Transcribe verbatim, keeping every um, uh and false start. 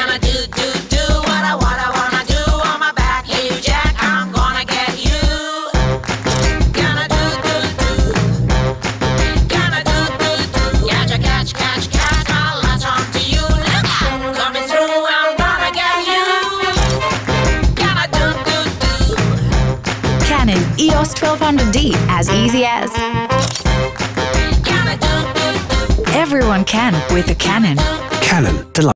Gonna do, do, do what I, what I wanna do on my back, you jack, I'm gonna get you. Gonna do, do, do. Gonna do, do, do. Catch, catch, catch, catch, I'll latch on to you. Look out, coming through, I'm gonna get you. Gonna do, do, do. Canon E O S twelve hundred D, as easy as Gonna do, do, do. everyone can with a Canon. Canon.